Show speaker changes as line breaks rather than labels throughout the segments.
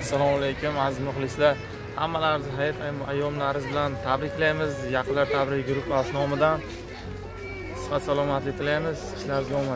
Assalomu alaykum aziz muxlislar. Hammalaringizni hayit ayyomlaringiz bilan tabriklaymiz. Yaqinlar tabrik guruhi nomidan sihat salomatlik tilaymiz. Ishlaringizga omad.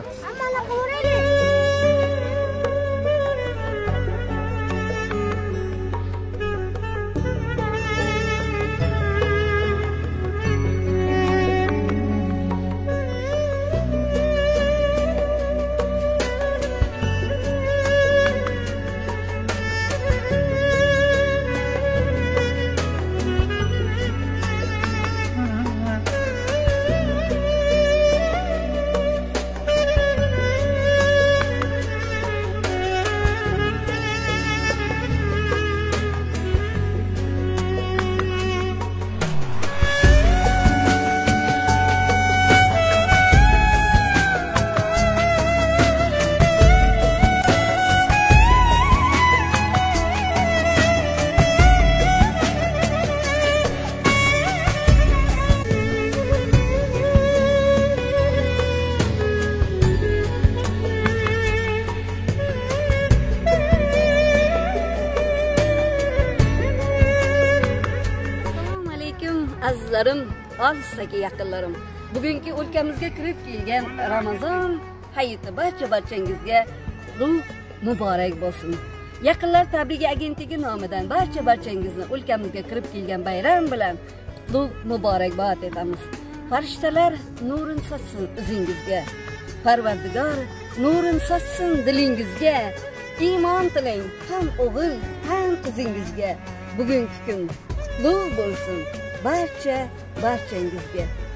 Azizlarim, alsaki yaqinlarim, bugungi o'lkamizga kirib kelgan Ramazon hayiti barchangizga qutlug' muborak bo'lsin. Yaqinlar tabrigi agentligi nomidan barchangizni o'lkamizga kirib kelgan bayram bilan qutlug' muborakbod etamiz. Farishtalar nurin sochsin izingizga, Parvardigor nurin sochsin dilingizga, iymon tilang ham o'g'il, ham qizingizga. Bugungi kun qutlug' bo'lsin barchangizga.